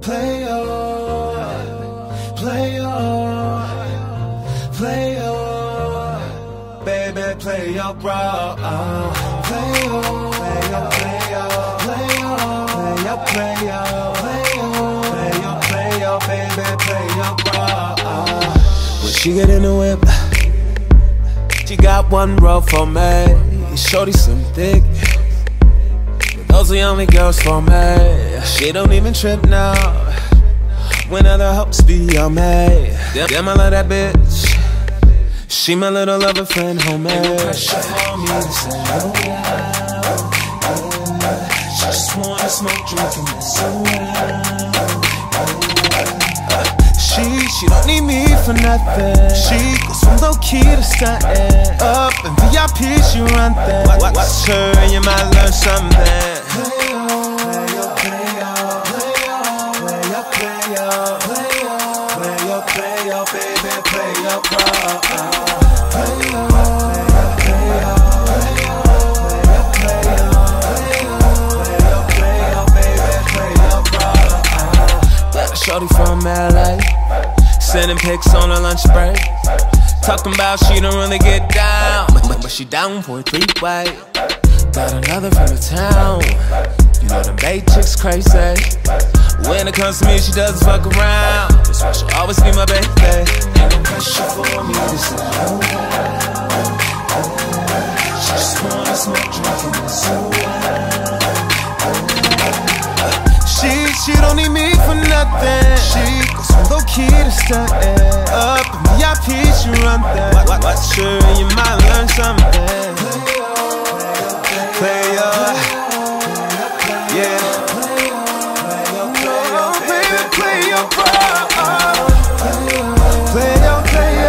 play baby, play your role. Play your, baby, play your role. When she get in the whip, she got one roll for me. Shorty some thick, but those are the only girls for me. She don't even trip now when other hoes be on me. Damn, I love that bitch. She my little lover friend, homie. Ain't no pressure for me to say oh yeah. She just wanna smoke, drink, and mess around. She don't need me for nothing. She goes from low-key to stuntin'. Up in VIP, she run things. Watch her and you might learn something. Play your, baby, play your part. Shorty from LA, sending pics on her lunch break. Talking about she don't really get down, but she down for a three-way. Got another from the town. You know them Bay chicks crazy. When it comes to me, she doesn't fuck around. That's why she'll always be my baby. Ain't no pressure for me to say oh yeah. She just wanna smoke, drink, and mess around. She don't need me for nothing. She goes from low-key to stuntin'. Up in VIP, she run things. Watch her and you might learn something. Play your, yeah. Baby, play your part. Play your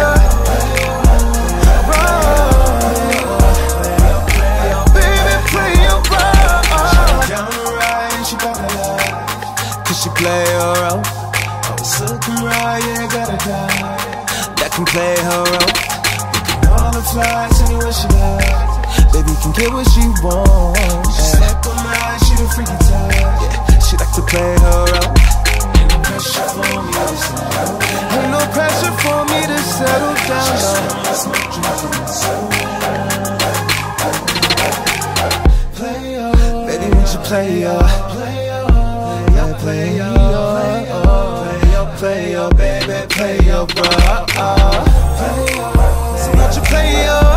role. Baby, play your part. She down the ride and she got me up. Cause she play her role. Always looking right, yeah, got a guy that can play her role. Booking all the flights anywhere she likes. Baby can get what she wants. She slept on mine, she the freaky type. Yeah, she like to play her role. Ain't no pressure for me to settle down. Ain't no pressure for me to settle down. She just wanna smoke, drink, and mess around. Play your, baby, won't you play your, play your, baby, play your role. So won't you play your